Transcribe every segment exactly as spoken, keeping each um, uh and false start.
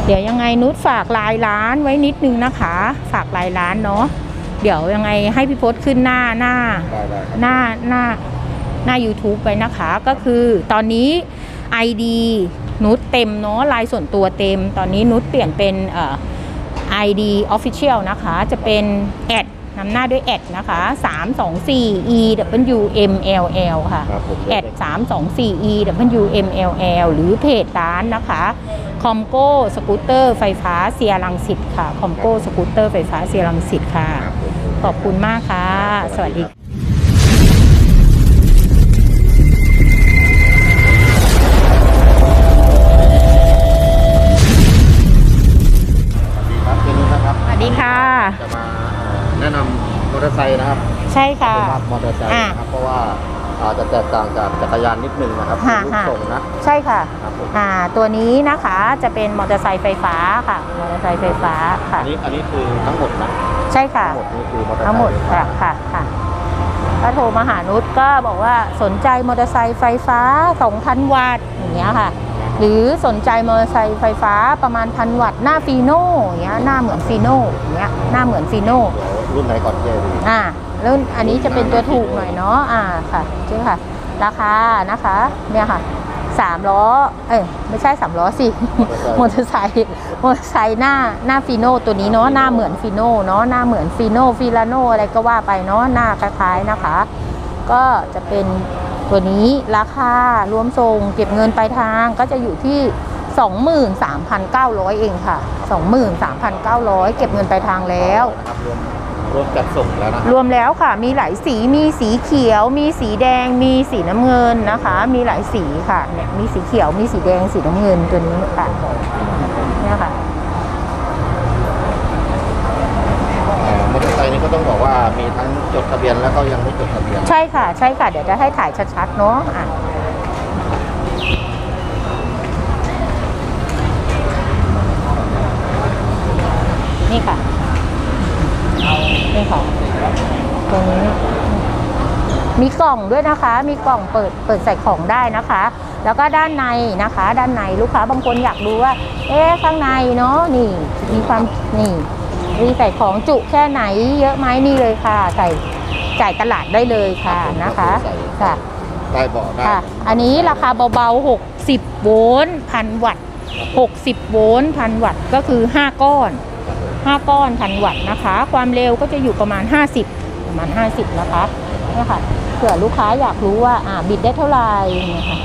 เดี๋ยวยังไงนุชฝากลายร้านไว้นิดนึงนะคะฝากลายร้านเนาะเดี๋ยวยังไงให้พี่พศขึ้นหน้าหน้าหน้าหน้าหน้า ยูทูบ ไปนะคะก็คือตอนนี้ ไอ ดี นุชเต็มเนาะลายส่วนตัวเต็มตอนนี้นุชเปลี่ยนเป็นเอ่อ ไอ ดี Official นะคะจะเป็นแอดนำหน้าด้วยแอดนะคะสามสองสี่ อี ดับเบิลยู เอ็ม แอล แอล ค่ะแอดสามสองสี่ อี ดับเบิลยู เอ็ม แอล แอล หรือเพจร้านนะคะคอมโก้สกูตเตอร์ไฟฟ้าเซียรังสิตค่ะคอมโก้สกูตเตอร์ไฟฟ้าเซียรังสิตค่ะขอบคุณมากค่ะสวัสดีสวัสดีค่ะจะมาแนะนำมอเตอร์ไซค์นะครับใช่ค่ะมอเตอร์ไซค์นะครับเพราะว่าจะแตกต่างจากจักรยานนิดนึงนะครับรูปทรงนะใช่ค่ะอ่าตัวนี้นะคะจะเป็นมอเตอร์ไซค์ไฟฟ้าค่ะมอเตอร์ไซค์ไฟฟ้าค่ะอันนี้อันนี้คือทั้งหมดนะใช่ค่ะทั้งหมดนี่คือมอเตอร์ไซค์ทั้งหมดค่ะค่ะค่ะก็โทรมาหานุชก็บอกว่าสนใจมอเตอร์ไซค์ไฟฟ้า สองพัน วัตต์อย่างเงี้ยค่ะหรือสนใจมอเตอร์ไซค์ไฟฟ้าประมาณพันวัตต์หน้าฟีโน่อย่างเงี้ยหน้าเหมือนฟีโน่อย่างเงี้ยหน้าเหมือนฟีโน่รุ่นไหนก่อนเจ๊ดีอ่ารุ่นอันนี้จะเป็นตัวถูกหน่อยเนาะอ่าค่ะใช่ค่ะราคานะคะเนี่ยค่ะสามล้อเอ้ยไม่ใช่สามล้อสิมอเตอร์ไซค์มอเตอร์ไซค์หน้าหน้าฟีโน่ตัวนี้เนาะหน้าเหมือนฟีโน่เนาะหน้าเหมือนฟีโน่ฟิลาโน่อะไรก็ว่าไปเนาะหน้าคล้ายๆนะคะก็จะเป็นตัวนี้ราคารวมส่งเก็บเงินปลายทางก็จะอยู่ที่ สองหมื่นสามพันเก้าร้อย เองค่ะ สองหมื่นสามพันเก้าร้อย เก็บเงินปลายทางแล้วรวมจัดส่งแล้วนะรวมแล้วค่ะมีหลายสีมีสีเขียวมีสีแดงมีสีน้ำเงินนะคะมีหลายสีค่ะเนี่ยมีสีเขียวมีสีแดงสีน้ำเงินตัวนี้ค่ะเนี่ยค่ะมอเตอร์ไซค์นี้ก็ต้องบอกว่ามีทั้งจดทะเบียนแล้วก็ยังไม่จดทะเบียนใช่ค่ะใช่ค่ะเดี๋ยวจะให้ถ่ายชัดๆเนาะอ่ะนี่ค่ะนี่ค่ะตรงนี้มีกล่องด้วยนะคะมีกล่องเปิดเปิดใส่ของได้นะคะแล้วก็ด้านในนะคะด้านในลูกค้าบางคนอยากรู้ว่าเอ๊ะข้างในเนาะนี่มีความนี่มีใส่ของจุแค่ไหนเยอะไหมนี่เลยค่ะใส่จ่ายตลาดได้เลยค่ะนะคะค่ะได้บอกได้อันนี้ราคาเบาๆหกสิบโวลต์พันวัตต์หกสิบโวลต์พันวัตต์ก็คือห้าก้อนห้าก้อนพันวัตต์นะคะความเร็วก็จะอยู่ประมาณห้าสิบประมาณห้าสิบนะคะนี่ค่ะเผื่อลูกค้าอยากรู้ว่าอ่าบิดได้เท่าไหร่เนี่ยค่ะ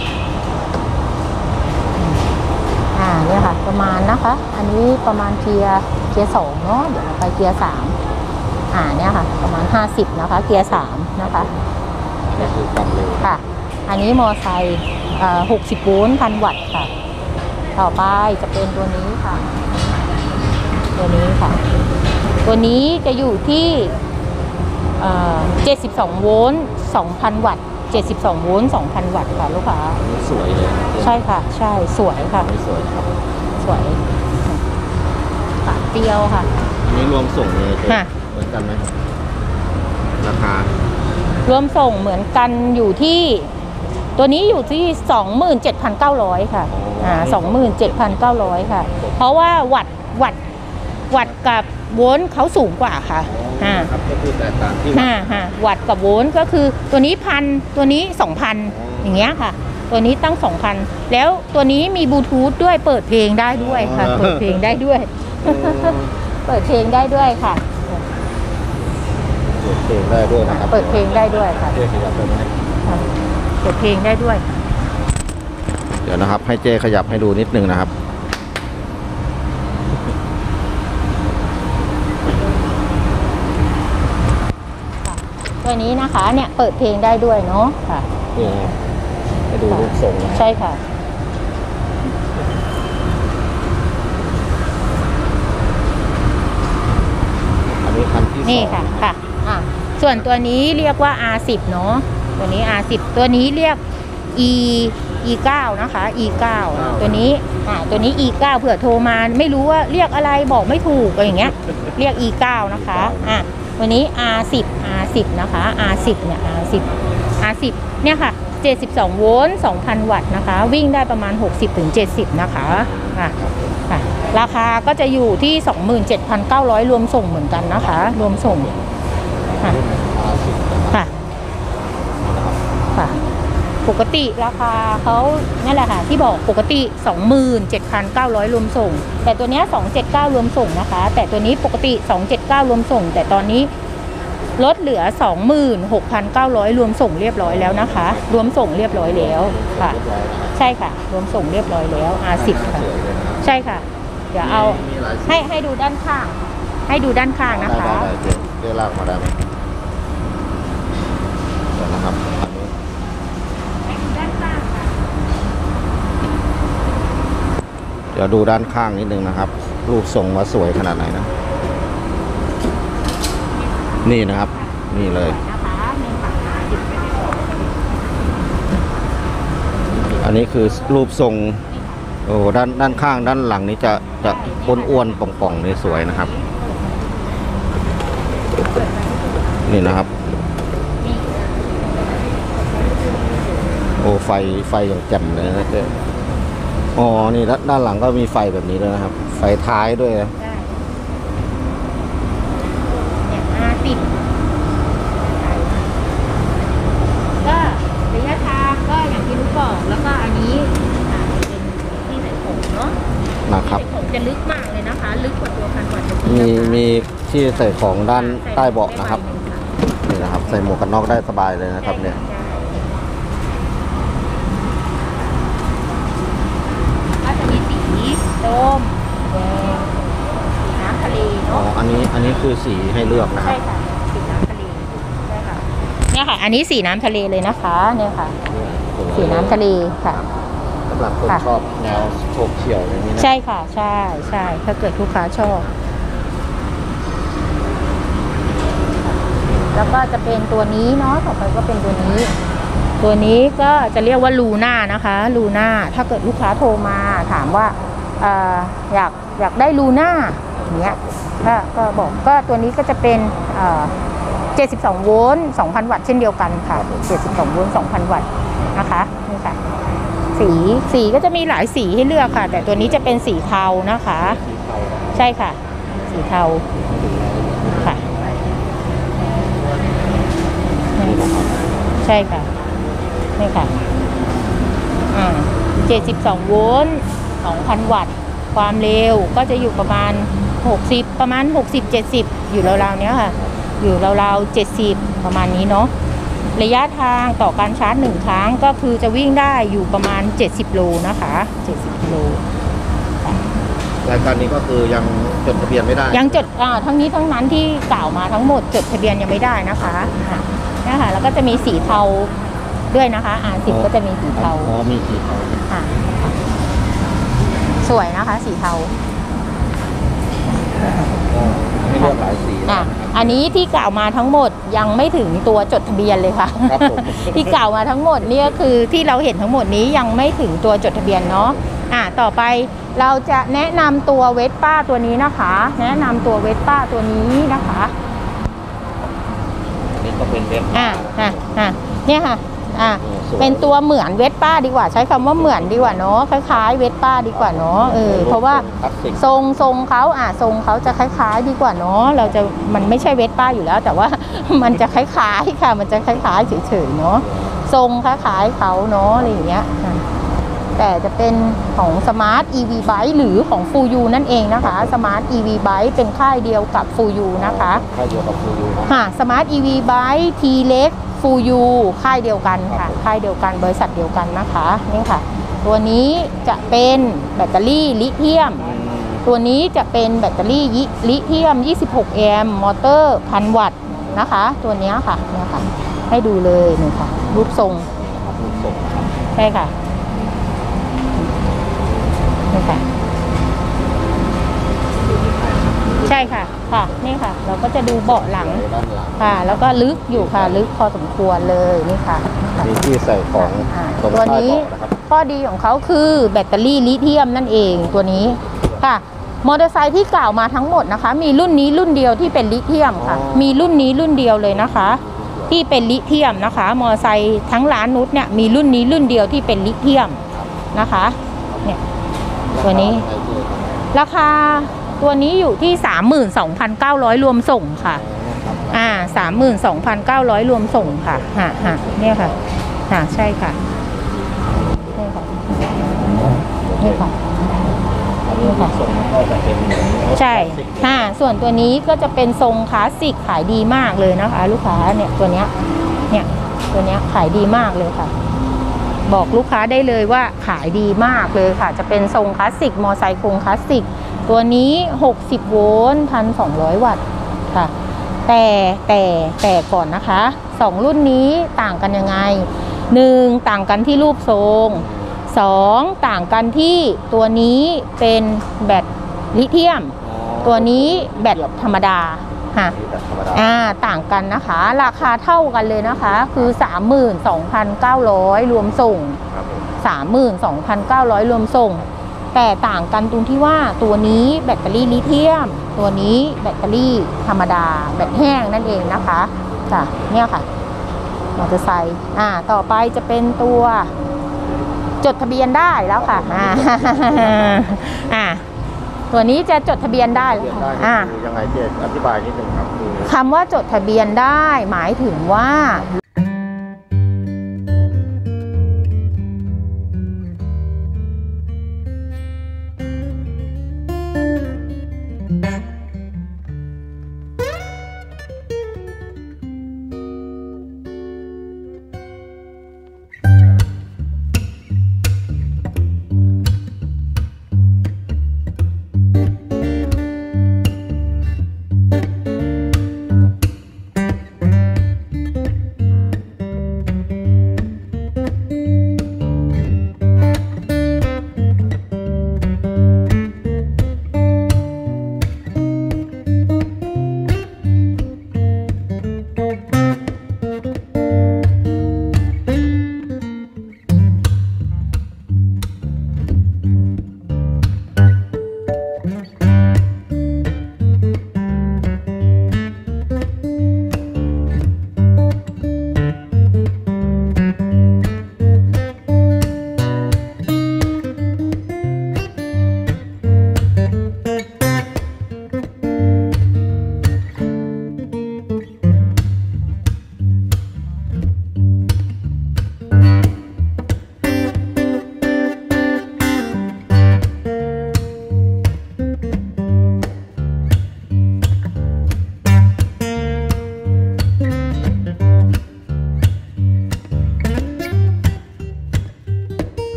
อ่าเนี่ยค่ะประมาณนะคะอันนี้ประมาณเกียร์เกียร์สองเนาะเดี๋ยวเราไปเกียร์สามอ่าเนี่ยค่ะประมาณห้าสิบนะคะเกียร์สามนะคะนี่คือความเร็วค่ะอันนี้มอไซค์อ่าหกสิบโวลต์พันวัตต์ค่ะต่อไปจะเป็นตัวนี้ค่ะตัวนี้ค่ะตัวนี้จะอยู่ที่เจ็ดสิบสองโวลต์สองพันวัตต์เจ็ดสิบสองโวลต์สองพันวัตต์ค่ะลูกค้าสวยเลยใช่ค่ะใช่สวยค่ะสวยครับสวยขาเตียวค่ะอันนี้รวมส่งเลยเหมือนกันไหมราคารวมส่งเหมือนกันอยู่ที่ตัวนี้อยู่ที่ สองหมื่นเจ็ดพันเก้าร้อย ค่ะอ่า สองหมื่นเจ็ดพันเก้าร้อย ค่ะเพราะว่าวัตต์วัตต์วัตต์กับโวลต์เขาสูงกว่าค่ะอ่าครับก็คือแตกต่างที่อ่าฮะวัตต์กับโวลต์ก็คือตัวนี้พันตัวนี้ สองพัน อย่างเงี้ยค่ะตัวนี้ตั้ง สองพัน แล้วตัวนี้มีบลูทูธด้วยเปิดเพลงได้ด้วยค่ะเปิดเพลงได้ด้วยเปิดเพลงได้ด้วยค่ะเปิดเพลงได้ด้วยนะครับเปิดเพลงได้ด้วยค่ะเจ๊ขยับไปไหมเปิดเพลงได้ด้วยเดี๋ยวนะครับให้เจ๊ขยับให้ดูนิดนึงนะครับตัวนี้นะคะเนี่ยเปิดเพลงได้ด้วยเนาะค่ะนี่ให้ดูรูปทรงใช่ค่ะอันนี้คันที่นี่ค่ะค่ะอ่ะส่วนตัวนี้เรียกว่า อาร์ สิบ เนาะตัวนี้ อาร์ สิบ ตัวนี้เรียก E อี เก้า นะคะ อี เก้า ตัวนี้อ่าตัวนี้ อี เก้า เผื่อโทรมาไม่รู้ว่าเรียกอะไรบอกไม่ถูกอะไรอย่างเงี้ยเรียก อี เก้า นะคะอ่ะวันนี้ อาร์ สิบ อาร์ สิบ นะคะ อาร์ สิบ เนี่ย อาร์ สิบ อาร์ สิบ เนี่ยค่ะเจ็ดสิบสองโวลต์ สองพัน วัตต์นะคะวิ่งได้ประมาณ หกสิบถึงเจ็ดสิบ นะคะค่ะค่ะราคาก็จะอยู่ที่ สองหมื่นเจ็ดพันเก้าร้อย รวมส่งเหมือนกันนะคะ รวมส่งค่ะค่ะค่ะปกติราคาเขานั่นแหละค่ะที่บอกปกติ สองหมื่นเจ็ดพันเก้าร้อย รวมส่งแต่ตัวนี้สองพันเจ็ดสิบเก้ารวมส่งนะคะแต่ตัวนี้ปกติสองพันเจ็ดสิบเก้ารวมส่งแต่ตอนนี้ลดเหลือ สองหมื่นหกพันเก้าร้อย รวมส่งเรียบร้อยแล้วนะคะรวมส่งเรียบร้อยแล้วค่ะใช่ค่ะรวมส่งเรียบร้อยแล้ว อาร์ สิบ ค่ะใช่ค่ะเดี๋ยวเอาให้ให้ดูด้านข้างให้ดูด้านข้างนะคะได้ได้เดี๋ยวลากมาได้ไหมเดี๋ยวนะครับอันนี้ให้ดูด้านข้างค่ะเดี๋ยวดูด้านข้างนิดนึงนะครับ รูปทรงว่าสวยขนาดไหนนะนี่นะครับนี่เลยนะคะมีฝั่งหน้าสิบอันนี้คือรูปทรงโอ้ด้านด้านข้างด้านหลังนี้จะจะอ้วนๆป่องๆนี่สวยนะครับนี่นะครับ โอ้ไฟไฟอย่างแจ่มเลยนะเจ๊อ๋อนี่ด้านด้านหลังก็มีไฟแบบนี้ด้วยนะครับ ไฟท้ายด้วยนะได้เนี่ยอาร์สิบก็ระยะทางก็อย่างที่รู้บอกแล้วก็อันนี้อ่าเป็นที่ใส่ผมเนาะนะครับที่ใส่ผมจะลึกมากเลยนะคะ ลึกกว่าตัวพันกว่าจะมีมีที่ใส่ของด้านใต้เบาะนะครับนี่นะครับ ใส่หมวกกันน็อกได้สบายเลยนะครับเนี่ยก็จะมีสีส้มแดงสีน้ำทะเลอ๋อเนาะอันนี้อันนี้คือสีให้เลือกนะครัใช่บค่ะสีน้ำทะเลใช่ค่ะเนี่ยค่ะ อันนี้สีน้ำทะเลเลยนะคะเนี่ยค่ะ สีน้ำทะเลค่ะสำหรับคนค่ะชอบแนวโฉบเฉี่ยวอย่างนี้นะใช่ค่ะใช่ใช่ถ้าเกิดลูกค้าชอบ แล้วก็จะเป็นตัวนี้เนาะต่อไปก็เป็นตัวนี้ ตัวนี้ก็จะเรียกว่าลูน่านะคะลูน่าถ้าเกิดลูกค้าโทรมาถามว่าเอ่ออยากอยากได้ลูน่าอย่างเงี้ยก็ก็บอกก็ตัวนี้ก็จะเป็นเอ่อเจ็ดสิบสองโวลต์ สองพัน วัตต์เช่นเดียวกันค่ะเจ็ดสิบสองโวลต์ สองพัน วัตต์นะคะนี่ค่ะสีสีก็จะมีหลายสีให้เลือกค่ะ แต่ตัวนี้จะเป็นสีเทานะคะสีเทาใช่ค่ะ สีเทาค่ะใช่ค่ะนี่ค่ะอ่าเจ็ดสิบสองโวลต์ สองพัน วัตต์ความเร็วก็จะอยู่ประมาณหกสิบประมาณหกสิบ เจ็ดสิบอยู่ราวๆเนี้ยค่ะอยู่ราวๆเจ็ดสิบประมาณนี้เนาะระยะทางต่อการชาร์จหนึ่งครั้งก็คือจะวิ่งได้อยู่ประมาณเจ็ดสิบโลนะคะเจ็ดสิบกิโลรายการนี้ก็คือยังจดทะเบียนไม่ได้ยังจดอ่าทั้งนี้ทั้งนั้นที่กล่าวมาทั้งหมดจดทะเบียนยังไม่ได้นะคะอ่ะเนี่ยค่ะแล้วก็จะมีสีเทาด้วยนะคะอ่าสิบก็จะมีสีเทาอ๋อมีสีเทาค่ะสวยนะคะ สีเทาให้เลือกหลายสีอ่ะอันนี้ที่กล่าวมาทั้งหมดยังไม่ถึงตัวจดทะเบียนเลยค่ะครับผมที่กล่าวมาทั้งหมดเนี่ยคือที่เราเห็นทั้งหมดนี้ยังไม่ถึงตัวจดทะเบียนเนาะอ่ะต่อไปเราจะแนะนำตัวเวสป้าตัวนี้นะคะ แนะนำตัวเวสป้าตัวนี้นะคะนี่ก็เป็นเว็บอ่ะอ่ะอ่ะเนี่ยค่ะอ่ะโอ้สวยเป็นตัวเหมือนเวสป้าดีกว่าใช้คำว่าเหมือนดีกว่าเนาะคล้ายๆเวสป้าดีกว่าเนาะเออเพราะว่าคลาสสิกทรงทรงเขาอ่ะทรงเขาจะคล้ายๆดีกว่าเนาะเราจะมันไม่ใช่เวสป้าอยู่แล้ว แต่ว่า มันจะคล้ายๆค่ะ มันจะคล้ายๆเฉยๆเนาะทรงคล้ายๆเขาเนาะอะไรอย่างเงี้ยอ่ะแต่จะเป็นของ Smart อี วี Bike หรือของ Fuyu นั่นเองนะคะ Smart อี วี Bike เป็นค่ายเดียวกับ Fuyu นะคะค่ายเดียวกับฟูยูนะค่ะ Smart อี วี Bike ทีเล็ก Fuyu ค่ายเดียวกันค่ะค่ายเดียวกันบริษัทเดียวกันนะคะนี่ค่ะ ตัวนี้จะเป็นแบตเตอรี่ลิเธียม ตัวนี้จะเป็นแบตเตอรี่ลิเธียม ยี่สิบหก แอมป์มอเตอร์ หนึ่งพัน วัตต์นะคะ ตัวนี้ค่ะเนี่ยค่ะ ให้ดูเลยนี่ค่ะ รูปทรงรูปทรงใช่ค่ะนี่ค่ะ ใช่ค่ะค่ะนี่ค่ะ เราก็จะดูเบาะหลังด้านหลังค่ะ แล้วก็ลึกอยู่ค่ะ ลึกพอสมควรเลยนี่ค่ะมีที่ใส่ของอ่าตรงตัวใต้นี้เบาะนะครับข้อดีของเขาคือแบตเตอรี่ลิเธียมนั่นเองตัวนี้ค่ะมอเตอร์ไซค์ที่กล่าวมาทั้งหมดนะคะ มีรุ่นนี้รุ่นเดียวที่เป็นลิเธียมค่ะ มีรุ่นนี้รุ่นเดียวเลยนะคะ ที่เป็นลิเธียมนะคะ มอเตอร์ไซค์ทั้งร้านนุชเนี่ยมีรุ่นนี้รุ่นเดียวที่เป็นลิเธียมนะคะเนี่ยตัวนี้ราคาตัวนี้อยู่ที่ สามหมื่นสองพันเก้าร้อย รวมส่งค่ะอ่า สามหมื่นสองพันเก้าร้อย รวมส่งค่ะฮะฮะเนี่ยค่ะฮะใช่ค่ะนี่ค่ะนี่ค่ะนี่ค่ะใช่ค่ะส่วนตัวนี้ก็จะเป็นทรงคลาสสิกขายดีมากเลยนะคะ ลูกค้าเนี่ยตัวเนี้ยเนี่ยตัวเนี้ยขายดีมากเลยค่ะบอกลูกค้าได้เลยว่าขายดีมากเลยค่ะจะเป็นทรงคลาสสิกมอไซค์โครงคลาสสิกตัวนี้หกสิบโวลต์ หนึ่งพันสองร้อย วัตต์ค่ะแต่แต่แต่ก่อนนะคะสองรุ่นนี้ต่างกันยังไงหนึ่งต่างกันที่รูปทรงสองต่างกันที่ตัวนี้เป็นแบตลิเธียมตัวนี้แบตธรรมดาค่ะอ่าต่างกันนะคะราคาเท่ากันเลยนะคะคือ สามหมื่นสองพันเก้าร้อย รวมส่ง สามหมื่นสองพันเก้าร้อย รวมส่งแต่ต่างกันตรงที่ว่าตัวนี้แบตเตอรี่ลิเธียมตัวนี้แบตเตอรี่ธรรมดาแบตแห้งนั่นเองนะคะจ้ะเนี่ยค่ะมอเตอร์ไซค์อ่าต่อไปจะเป็นตัวจดทะเบียนได้แล้วค่ะอ่าอ่าตัวนี้จะจดทะเบียนได้แล้วค่ะอ่ายังไงเจ๊อธิบายนิดนึงครับคำว่าจดทะเบียนได้หมายถึงว่า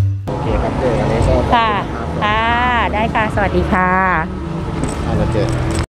ค่ะค่ะได้ค่ะสวัสดีค่ะเอาละเจ๊